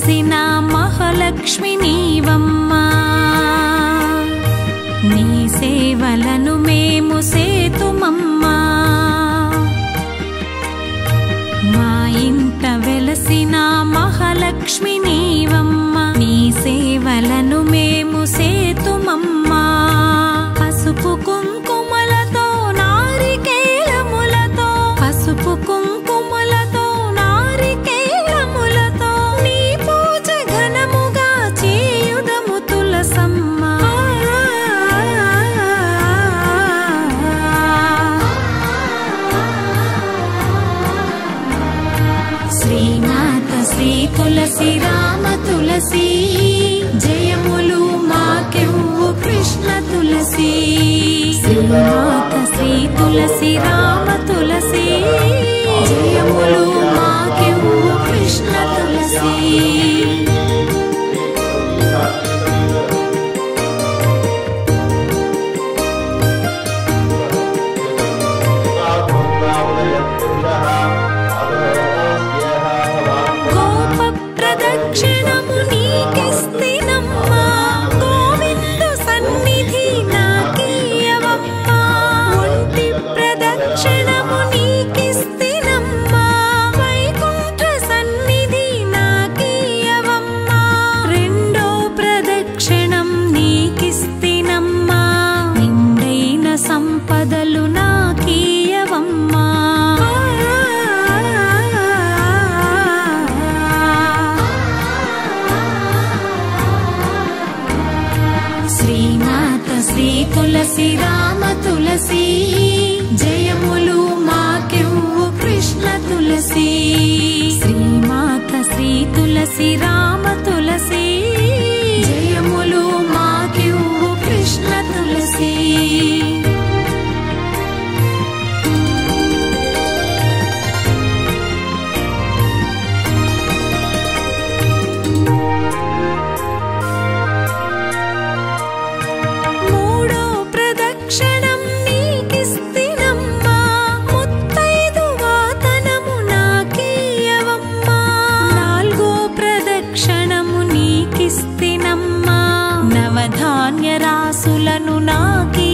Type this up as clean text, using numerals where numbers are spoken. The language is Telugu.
వెలసిన మహాలక్ష్మి నీవమ్మా, నీ సేవలను మేము సేతుమమ్మా. మా ఇంట వెలసిన మహాలక్ష్మి నీవమ్మా, నీ సేవలను మేము సేతుమమ్మా. పసుపు కుంకుమలతో నారికేలములతో, పసుపు కుంకుమలతో నారికేలములతో నీ పూజ ఘనముగా చేయుదము తులసమ్మ. శ్రీమాత శ్రీ తులసి రామ తులసి, జయములు మాకెవ్వు కృష్ణ తులసి. శ్రీమాత శ్రీ తులసి రామ తులసి, జయములు మాకెవ్వు కృష్ణ తులసి. ప్రదక్షిణము నీకిస్తినమ్మా, గోవిందు సన్నిధి నాకీయవమ్మా. ఒంటి ప్రదక్షిణము నీకిస్తినమ్మా, వైకుంఠ సన్నిధి నాకీయవమ్మా. రెండో ప్రదక్షిణం నీకిస్తినమ్మా, నిండైన సంపదలు నాకీయవమ్మా. శ్రీమాత శ్రీ తులసి రామ తులసి, జయములు మాకెవ్వు కృష్ణ తులసి. శ్రీమాత శ్రీ తులసి రామ తులసి, జయములు మాకెవ్వు కృష్ణ తులసి. ప్రదక్షిణం నీకిస్తినమ్మా, ముత్తైదువాతనము నాకీయవమ్మా. నాల్గో ప్రదక్షిణము నీకిస్తినమ్మా, నవధాన్య రాసులను నాకీ